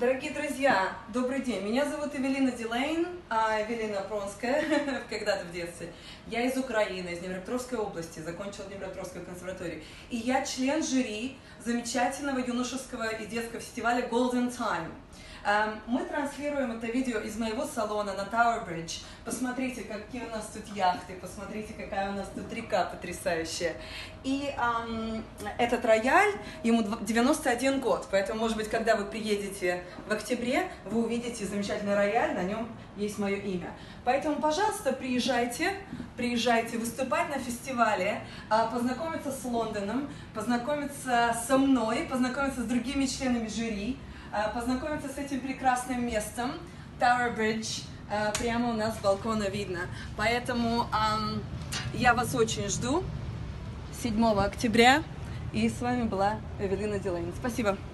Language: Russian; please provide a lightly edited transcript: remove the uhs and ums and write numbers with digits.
Дорогие друзья, добрый день. Меня зовут Эвелина Дилейн, Эвелина Пронская, когда-то в детстве. Я из Украины, из Днепропетровской области, закончила Днепропетровскую консерваторию. И я член жюри замечательного юношеского и детского фестиваля Golden Time. Мы транслируем это видео из моего салона на Tower Bridge. Посмотрите, какие у нас тут яхты, посмотрите, какая у нас тут река потрясающая. И этот рояль, ему 91 год, поэтому, может быть, когда вы приедете в октябре, вы увидите замечательный рояль, на нем есть мое имя. Поэтому, пожалуйста, приезжайте выступать на фестивале, познакомиться с Лондоном, познакомиться со мной, познакомиться с другими членами жюри, познакомиться с этим прекрасным местом, Tower Bridge, прямо у нас с балкона видно. Поэтому я вас очень жду 7 октября. И с вами была Эвелина Дилейн. Спасибо.